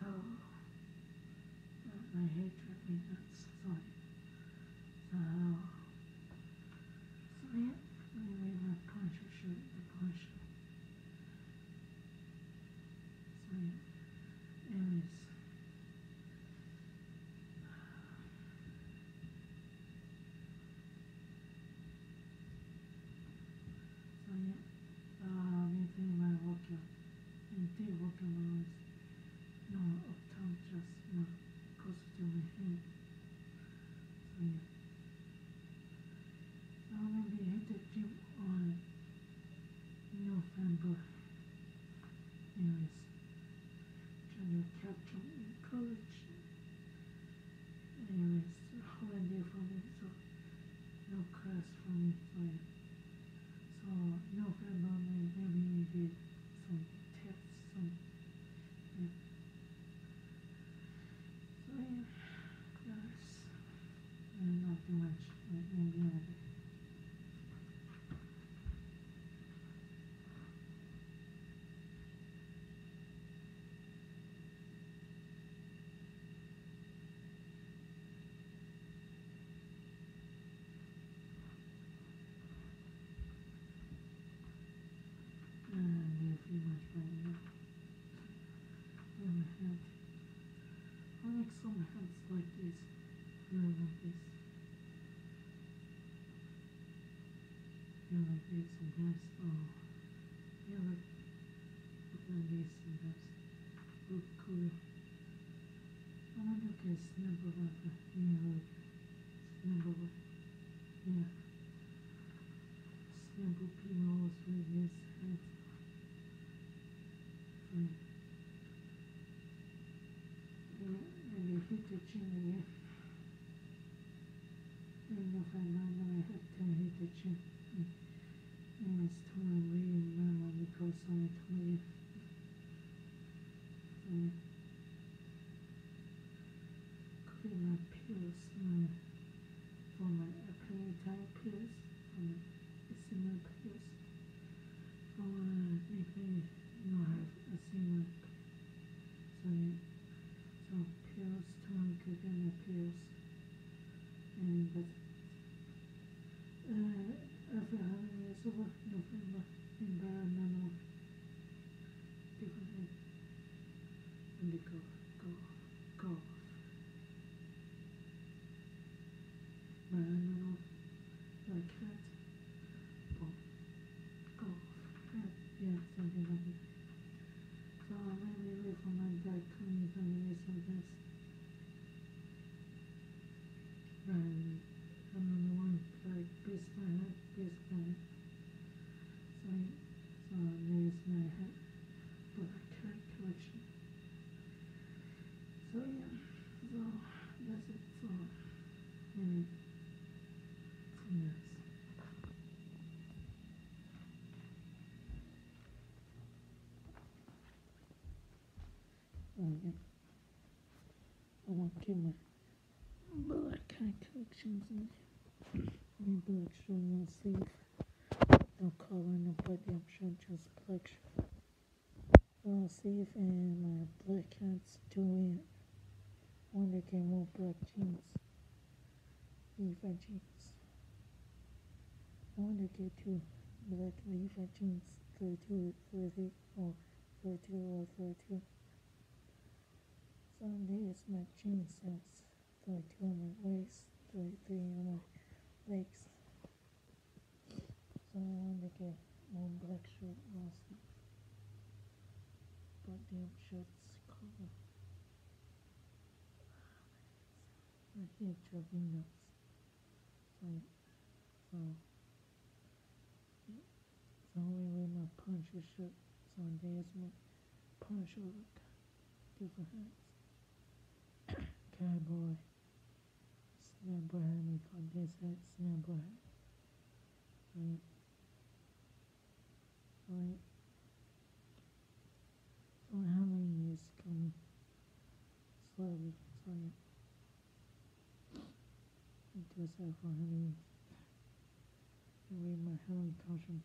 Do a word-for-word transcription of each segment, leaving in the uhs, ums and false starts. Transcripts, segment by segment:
Oh, my head drove me nuts. Sorry. So, so yeah, anyway, my poncho shirt, the poncho. So yeah, anyways. So yeah, uh, anything my workout, anything working on is no uptown just no goes to my head. So yeah, so maybe hit the gym on November. Anyways, trying to catch up in college. Anyways, holiday for me, so no class for me. So yeah, so November maybe we did some tests, some yeah. So yeah, guys, and not too much, like maybe another. And yeah, pretty much right now. Yeah, my hand. I like some hands like this, yeah, like this, yeah, like this sometimes. Oh, yeah, like look like this sometimes. Look cool. I wonder if I can snap over, yeah, like snap over, yeah. Sample pillows with his head. Fine. And, and I hit the chin again. I don't know if I mind when I have to hit the chin. And it's totally really normal because I told you. And could be my pills, my, for my applying time pills, for my eczema pills. For uh, make me not have eczema. So yeah. So pills, tonic, again my pills. And but uh, after having years over November, environmental different and they go, go, go, environmental, like cat, go, go, cat, yeah, something like that. So I maybe wait for my dad coming from me sometimes. And I'm on the one like this my head, this my head. So, so there's my head, but I can't collection. So yeah, so that's it. So anyway, yes. Oh yeah, I want to keep my black eye collections in there. My black shirt, no sleeve, no collar, no button shirt, just black shirt. No sleeve and my black hats to wear. One that can wear black jeans, Levi jeans. I want to get two black Levi jeans, thirty-two, thirty, or thirty-two or thirty-two. So there's my jean sets, thirty-two on my waist, thirty-three on my legs. So I want to get one black shirt, no sleeve, but damn shirts color. My hair drove me nuts. So, so, yeah. So I wear my poncho shirt. So there's my poncho look, different hats. Cowboy, snapper hat, we call this hat snapper hat. Right, right. So Halloween is coming slowly. So yeah, I dress up for Halloween. I wear my Halloween costume.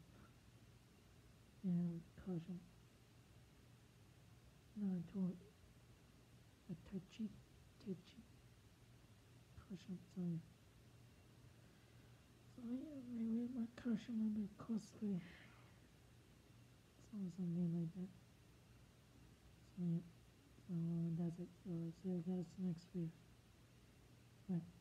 Yeah, costume. No, I told a touchy, touchy cushion. So yeah. So yeah, maybe my cushion will be costly. So something like that. So yeah. So uh, that's it. So see you guys next video. Bye.